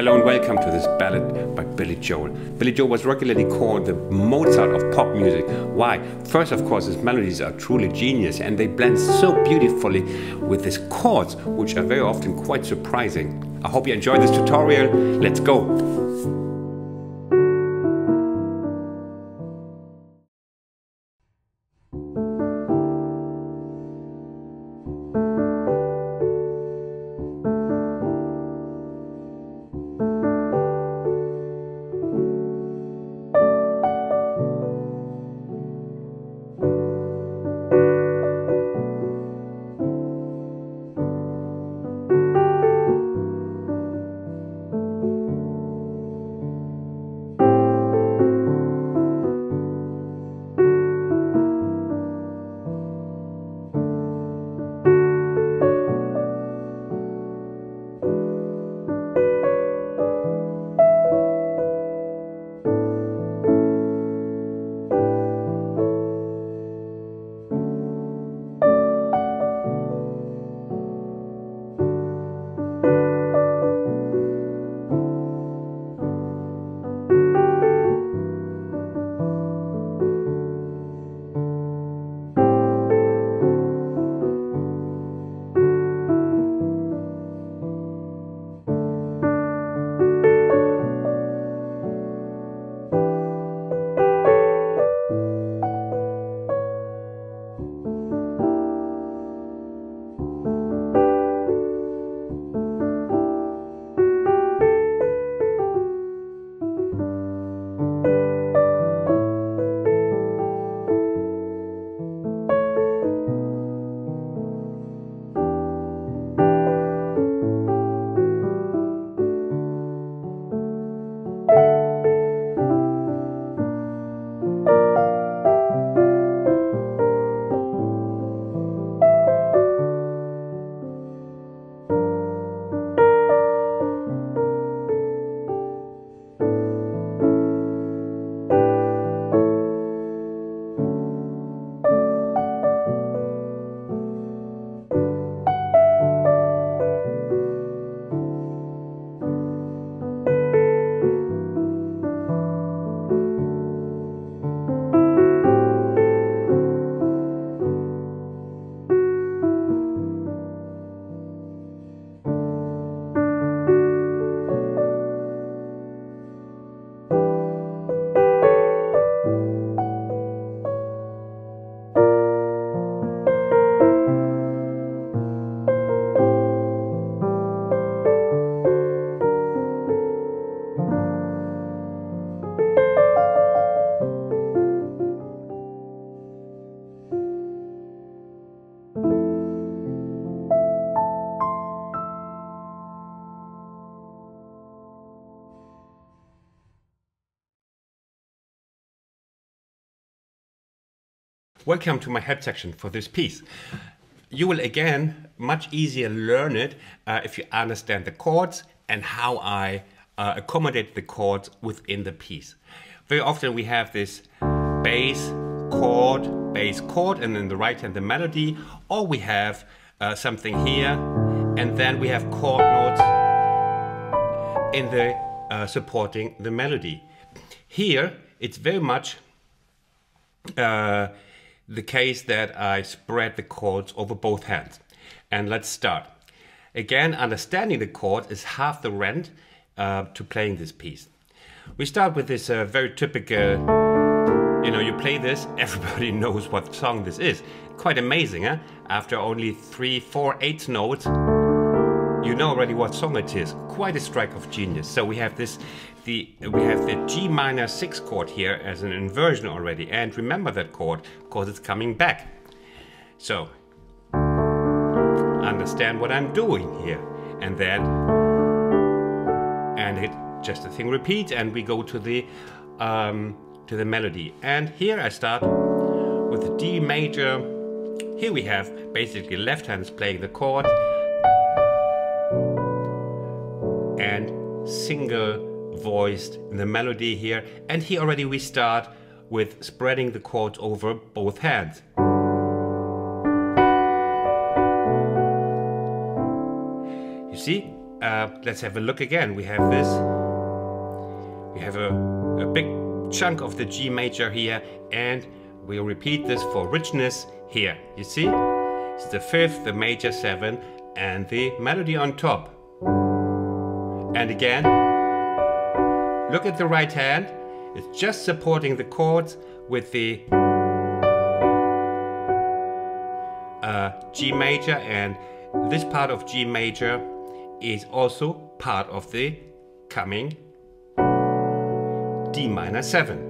Hello and welcome to this ballad by Billy Joel. Billy Joel was regularly called the Mozart of pop music. Why? First, of course, his melodies are truly genius and they blend so beautifully with his chords, which are very often quite surprising. I hope you enjoyed this tutorial. Let's go! Welcome to my head section for this piece. You will again much easier learn it if you understand the chords and how I accommodate the chords within the piece. Very often we have this bass chord, and in the right hand the melody, or we have something here, and then we have chord notes in the supporting the melody. Here it's very much the case that I spread the chords over both hands. And let's start. Again, understanding the chord is half the rent to playing this piece. We start with this very typical, you play this, everybody knows what song this is. Quite amazing, huh? After only 3, 4, 8 notes, you know already what song it is. Quite a strike of genius. So we have this, we have the G minor 6 chord here as an inversion already, and remember that chord because it's coming back. So understand what I'm doing here, and then just the thing repeats, and we go to the melody. And here I start with the D major. Here we have basically left hands playing the chord and single voiced in the melody here, and here already we start with spreading the chords over both hands. You see, let's have a look again. We have this. We have a big chunk of the G major here, and we'll repeat this for richness here. You see? It's the fifth, the major 7, and the melody on top. And again, look at the right hand. It's just supporting the chords with the G major, and this part of G major is also part of the coming D minor 7.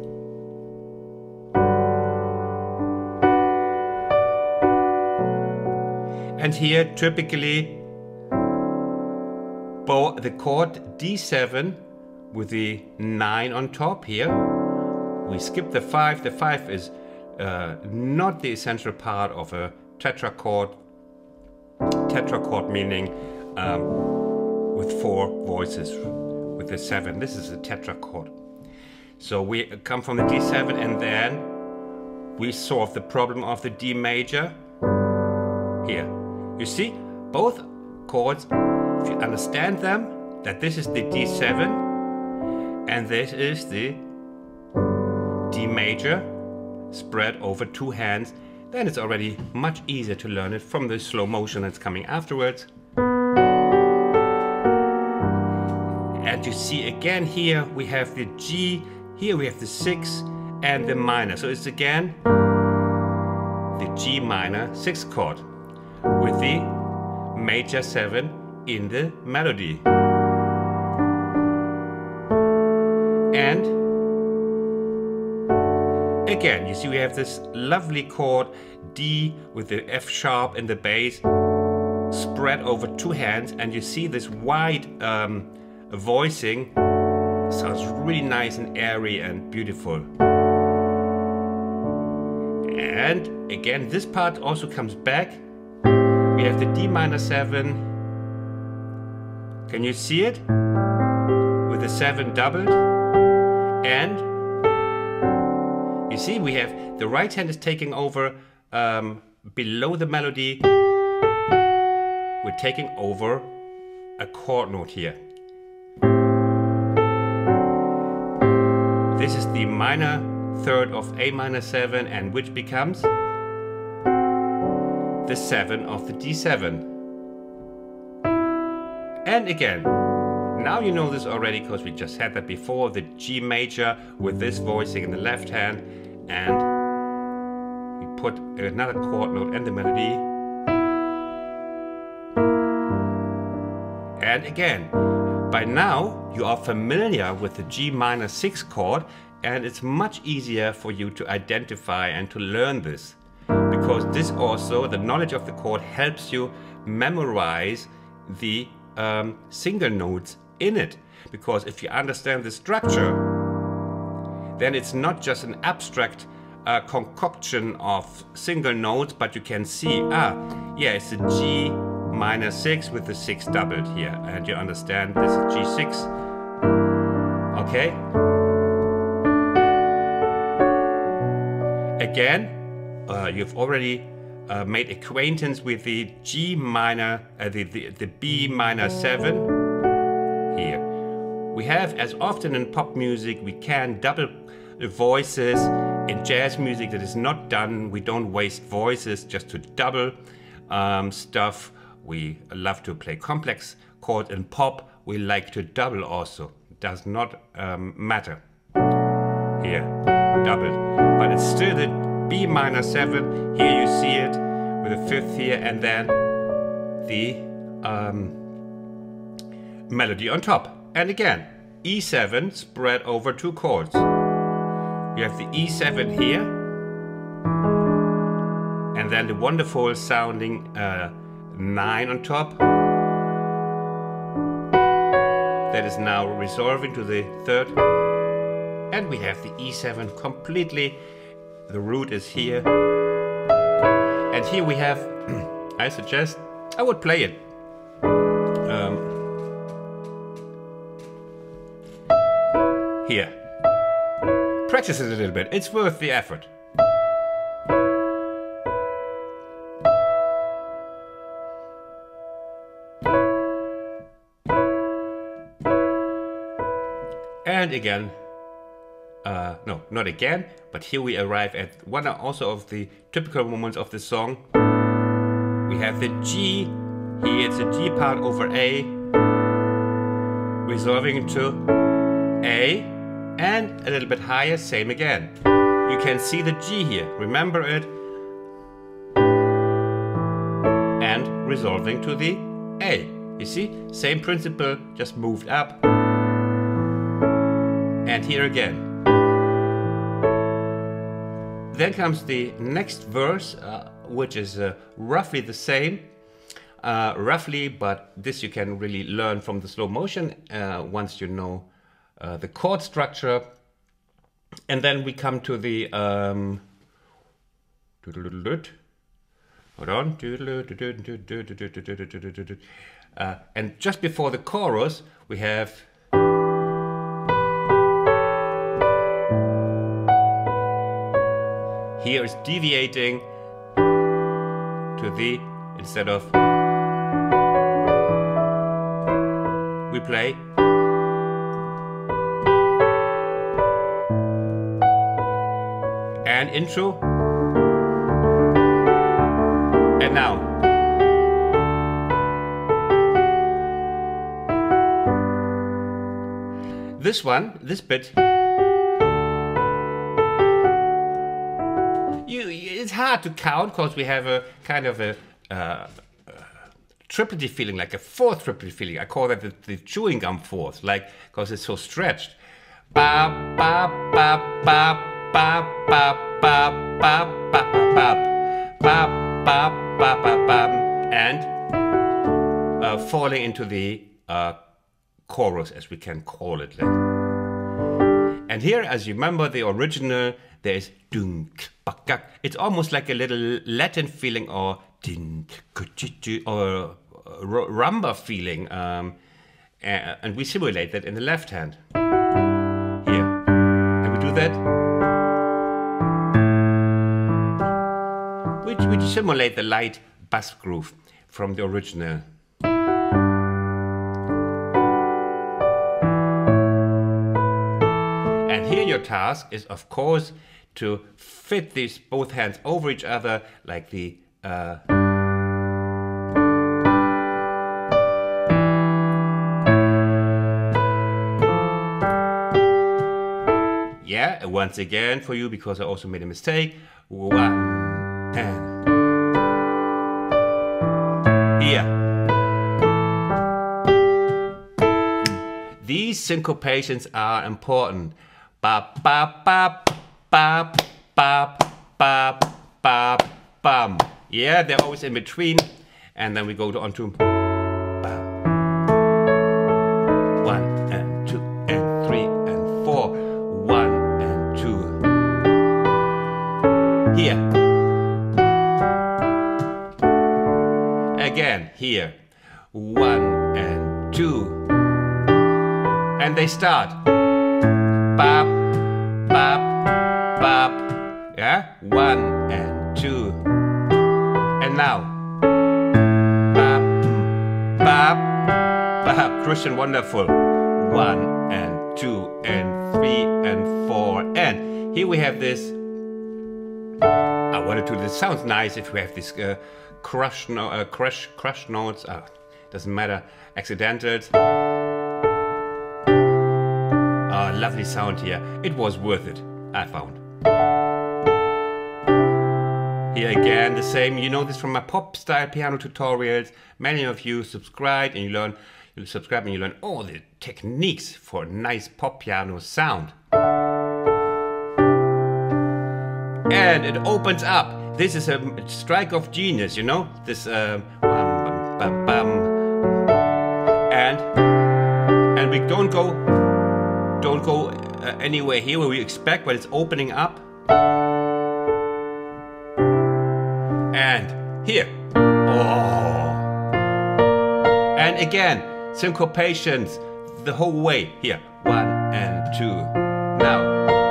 And here typically the chord D7 with the 9 on top here. We skip the 5. The 5 is not the essential part of a tetrachord. Tetrachord meaning with 4 voices with the 7. This is a tetrachord. So we come from the D7, and then we solve the problem of the D major here. You see, both chords, if you understand them, that this is the D7 and this is the D major spread over 2 hands, then it's already much easier to learn it from the slow motion that's coming afterwards. And you see again here we have the G, here we have the 6 and the minor. So it's again the G minor 6 chord with the major 7 in the melody. And again, you see we have this lovely chord D with the F sharp in the bass spread over 2 hands, and you see this wide voicing sounds really nice and airy and beautiful. And again, this part also comes back. We have the D minor 7. Can you see it? With the 7 doubled. And you see we have the right hand is taking over below the melody. We're taking over a chord note here. This is the minor third of A minor 7, and which becomes the 7 of the D7. And again, now you know this already because we just had that before, the G major with this voicing in the left hand, and we put another chord note and the melody. And again, by now you are familiar with the G minor 6 chord, and it's much easier for you to identify and to learn this, because this also, the knowledge of the chord, helps you memorize the single notes in it. Because if you understand the structure, then it's not just an abstract concoction of single notes, but you can see, yeah, it's a G minor 6 with the 6 doubled here, and you understand this is G6. Okay? Again, you've already made acquaintance with the G minor, the B minor 7 here. We have, as often in pop music, we can double voices. In jazz music that is not done. We don't waste voices just to double stuff. We love to play complex chords. In pop, we like to double also. It does not matter. Here, doubled. But it's still the B minor 7. Here you see it with the 5th here, and then the melody on top. And again, E7 spread over 2 chords. We have the E7 here, and then the wonderful sounding 9 on top. That is now resolving to the 3rd. And we have the E7 completely. The root is here. And here we have, I suggest, I would play it. Here. Practice it a little bit. It's worth the effort. And again, no, not again, but here we arrive at one also of the typical moments of the song. We have the G, here it's a G part over A, resolving to A, and a little bit higher, same again. You can see the G here, remember it, and resolving to the A. You see, same principle, just moved up, and here again. Then comes the next verse, which is roughly the same, but this you can really learn from the slow motion once you know the chord structure. And then we come to the hold on, and just before the chorus we have here is deviating to the, instead of, we play. And intro. And now. This one, this bit, it's hard to count because we have a kind of a triplety feeling, like a fourth triplety feeling. I call that the chewing gum fourth, like, because it's so stretched. Ba ba ba ba ba ba ba ba ba ba ba ba ba ba, and falling into the chorus, as we can call it. And here, as you remember, the original, there is dunk, bakak. It's almost like a little Latin feeling, or or rumba feeling, and we simulate that in the left hand. Here, and we do that. We simulate the light bass groove from the original. And here your task is, of course, to fit these both hands over each other, like the yeah, once again for you, because I also made a mistake. 1 and here. These syncopations are important. Ba ba ba ba ba ba ba bum. Yeah, they're always in between, and then we go on to 1 and 2 and 3 and 4. 1 and 2. Here. Again, here. 1 and 2. And they start. Bop, bop, bop. Yeah? 1 and 2. And now. Bop, bop, bop. Christian Wonderful. 1 and 2 and 3 and 4. And here we have this. I wanted to. This sounds nice if we have this crush notes. Doesn't matter. Accidentals. Lovely sound here. It was worth it, I found. Here again, the same. You know this from my pop style piano tutorials. Many of you subscribe and you learn all the techniques for a nice pop piano sound. And it opens up. This is a strike of genius, you know? This and we don't go anywhere here where we expect, but it's opening up. And here. Oh. And again, syncopations the whole way. Here. 1 and 2. Now.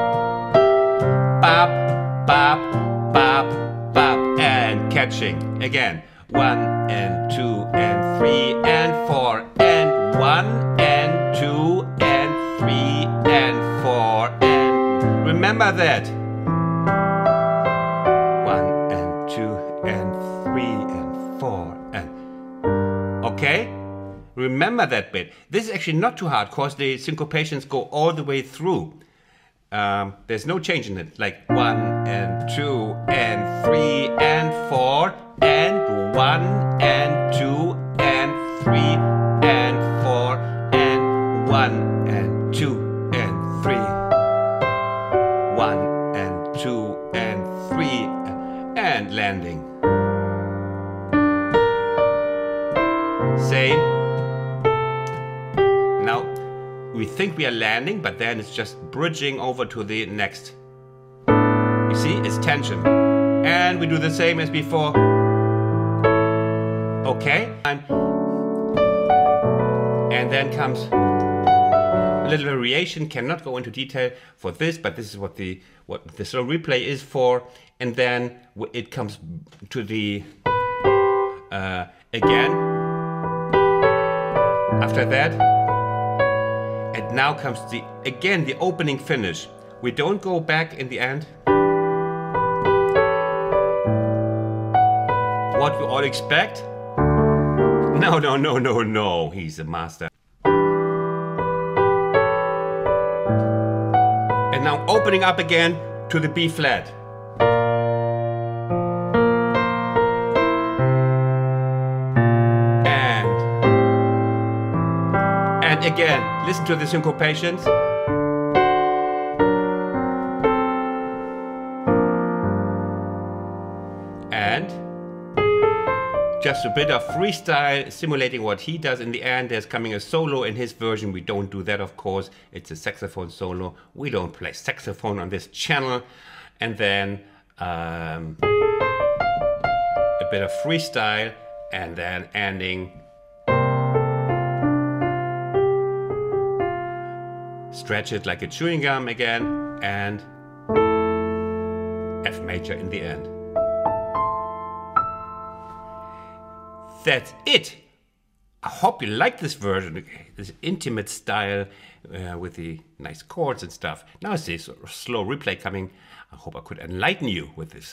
Bop, bop, bop, bop. And catching. Again. 1 and 2 and 3 and 4 and 1 and 2 and 3 and Remember that. 1 and 2 and 3 and 4 and... Okay? Remember that bit. This is actually not too hard because the syncopations go all the way through. There's no change in it. Like 1 and 2 and 3 and 4 and 1 and 2 and 3 and 4 and 1 and 2 and 3. 1 and 2 and 3 and landing. Same. Now we think we are landing, but then it's just bridging over to the next. You see, it's tension. And we do the same as before. Okay. And then comes a little variation. Cannot go into detail for this, but this is what the slow replay is for. And then it comes to the again. After that, and now comes the opening finish. We don't go back in the end. What we all expect? No, no, no, no, no. He's a master. And now opening up again to the B flat. And again, listen to the syncopations. And just a bit of freestyle simulating what he does in the end. There's coming a solo in his version. We don't do that, of course. It's a saxophone solo. We don't play saxophone on this channel. And then a bit of freestyle and then ending. Stretch it like a chewing gum again, and F major in the end. That's it. I hope you like this version, this intimate style with the nice chords and stuff. Now it's this slow replay coming. I hope I could enlighten you with this.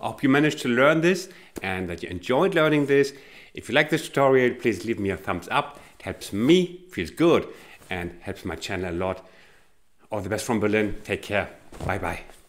I hope you managed to learn this and that you enjoyed learning this. If you like this tutorial, please leave me a thumbs up. It helps me, feels good, and helps my channel a lot. All the best from Berlin. Take care. Bye bye.